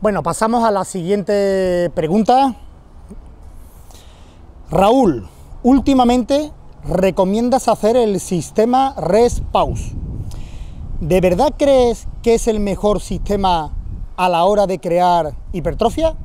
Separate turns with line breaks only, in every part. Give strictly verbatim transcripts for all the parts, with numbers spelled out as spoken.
Bueno, pasamos a la siguiente pregunta. Raúl, últimamente recomiendas hacer el sistema Rest-Pause. ¿De verdad crees que es el mejor sistema a la hora de crear hipertrofia?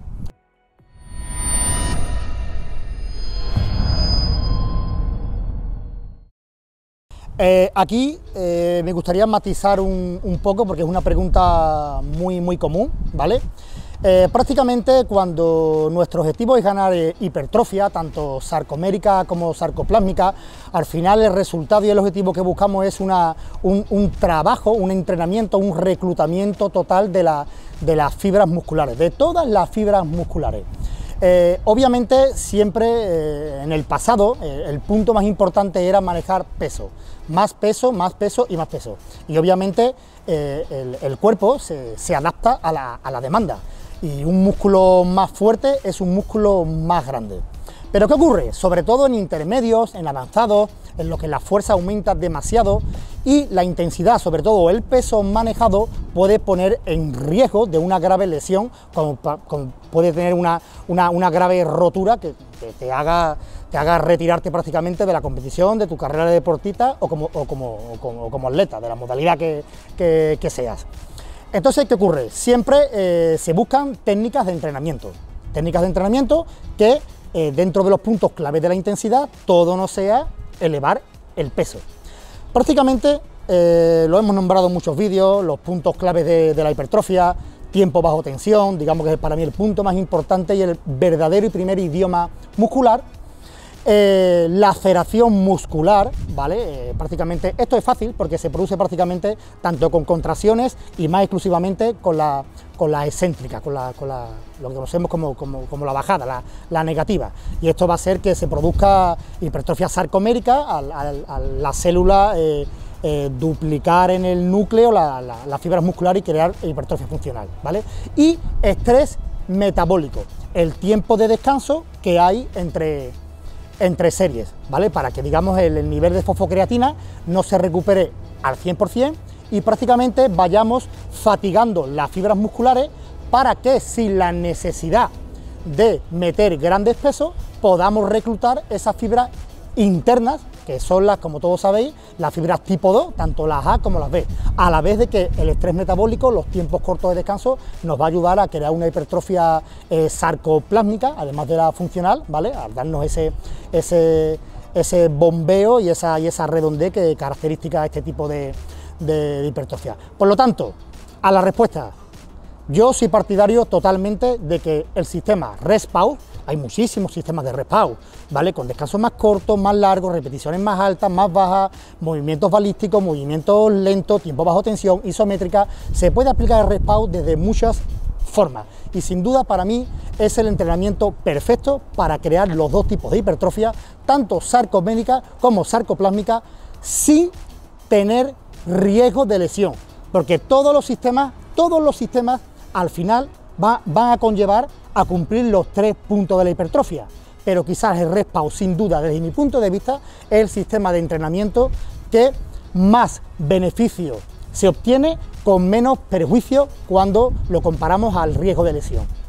Eh, aquí eh, me gustaría matizar un, un poco porque es una pregunta muy, muy común, ¿vale? Eh, prácticamente cuando nuestro objetivo es ganar eh, hipertrofia, tanto sarcomérica como sarcoplásmica, al final el resultado y el objetivo que buscamos es una, un, un trabajo, un entrenamiento, un reclutamiento total de, la, de las fibras musculares, de todas las fibras musculares. Eh, obviamente siempre eh, en el pasado eh, el punto más importante era manejar peso, más peso, más peso y más peso, y obviamente eh, el, el cuerpo se, se adapta a la, a la demanda, y un músculo más fuerte es un músculo más grande. Pero ¿qué ocurre? Sobre todo en intermedios, en avanzados, en los que la fuerza aumenta demasiado y la intensidad, sobre todo el peso manejado, puede poner en riesgo de una grave lesión, como, como puede tener una, una, una grave rotura que, que te, haga, te haga retirarte prácticamente de la competición, de tu carrera de deportista o como, o como, o como, o como atleta, de la modalidad que, que, que seas. Entonces, ¿qué ocurre? Siempre eh, se buscan técnicas de entrenamiento, técnicas de entrenamiento que eh, dentro de los puntos claves de la intensidad, todo no sea elevar el peso. Prácticamente eh, lo hemos nombrado en muchos vídeos, los puntos claves de, de la hipertrofia, tiempo bajo tensión, digamos que es para mí el punto más importante y el verdadero y primer idioma muscular. Eh, laceración muscular, ¿vale? Eh, prácticamente esto es fácil porque se produce prácticamente tanto con contracciones y más exclusivamente con la, con la excéntrica, con, la, con la, lo que conocemos como, como, como la bajada, la, la negativa. Y esto va a hacer que se produzca hipertrofia sarcomérica al, al, a la célula eh, eh, duplicar en el núcleo la, la, las fibras musculares y crear hipertrofia funcional, ¿vale? Y estrés metabólico, el tiempo de descanso que hay entre entre series, ¿vale? Para que, digamos, el, el nivel de fosfocreatina no se recupere al cien por cien y prácticamente vayamos fatigando las fibras musculares para que sin la necesidad de meter grandes pesos podamos reclutar esas fibras internas, que son las, como todos sabéis, las fibras tipo dos, tanto las A como las B, a la vez de que el estrés metabólico, los tiempos cortos de descanso, nos va a ayudar a crear una hipertrofia eh, sarcoplásmica, además de la funcional, ¿vale? A darnos ese, ese, ese bombeo y esa, y esa redondez que caracteriza a este tipo de, de, de hipertrofia. Por lo tanto, a la respuesta, yo soy partidario totalmente de que el sistema Rest-Pause, hay muchísimos sistemas de Rest-Pause, ¿vale? Con descansos más cortos, más largos, repeticiones más altas, más bajas, movimientos balísticos, movimientos lentos, tiempo bajo tensión, isométrica. Se puede aplicar el Rest-Pause desde muchas formas y sin duda para mí es el entrenamiento perfecto para crear los dos tipos de hipertrofia, tanto sarcomédica como sarcoplásmica, sin tener riesgo de lesión, porque todos los sistemas, todos los sistemas al final va, van a conllevar a cumplir los tres puntos de la hipertrofia, pero quizás el Rest-Pause, sin duda, desde mi punto de vista, es el sistema de entrenamiento que más beneficio se obtiene con menos perjuicio cuando lo comparamos al riesgo de lesión.